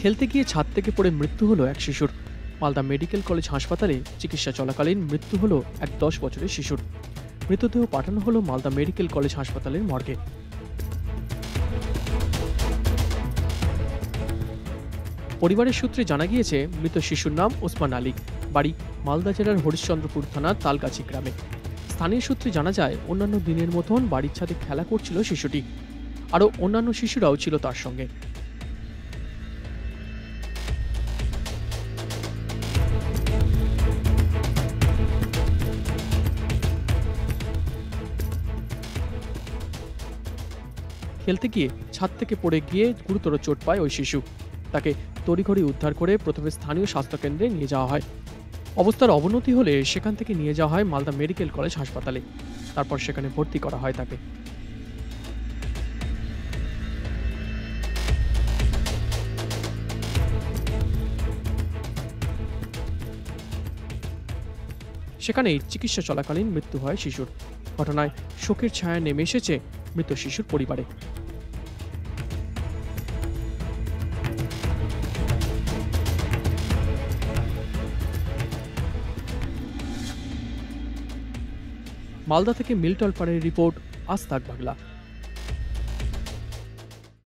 খেলতে গিয়ে ছাদ থেকে পড়ে মৃত্যু হলো এক শিশুর। মালদা মেডিকেল কলেজ হাসপাতালে চিকিৎসা চলাকালীন মৃত্যু হলো এক 10 বছরের শিশুর। মৃতদেহ পাঠানো হলো মালদা মেডিকেল কলেজ হাসপাতালের মর্গে। পরিবারের সূত্রে জানা গিয়েছে, মৃত শিশুর নাম ওসমান আলী, বাড়ি মালদা জেলার হরিশ্চন্দ্রপুর থানার তালগাছি গ্রামে। স্থানীয় সূত্রে জানা যায়, অন্যান্য দিনের মতন বাড়ির ছাদে খেলা করছিল শিশুটি। আরও অন্যান্য শিশুরাও ছিল তার সঙ্গে। খেলতে গিয়ে ছাদ থেকে পড়ে গিয়ে গুরুতর চোট পায় ওই শিশু। তাকে তড়িঘড়ি উদ্ধার করে প্রথমে স্থানীয় স্বাস্থ্যকেন্দ্রে নিয়ে যাওয়া হয়। অবস্থার অবনতি হলে সেখান থেকে নিয়ে যাওয়া হয় মালদা মেডিকেল কলেজ হাসপাতালে। তারপর সেখানে ভর্তি করা হয় তাকে। সেখানেই চিকিৎসা চলাকালীন মৃত্যু হয় শিশুর। ঘটনায় শোকের ছায়া নেমে এসেছে মৃত শিশুর পরিবারে। মালদা থেকে মিল্টন পাড়ের রিপোর্ট, আজ তাক বাংলা।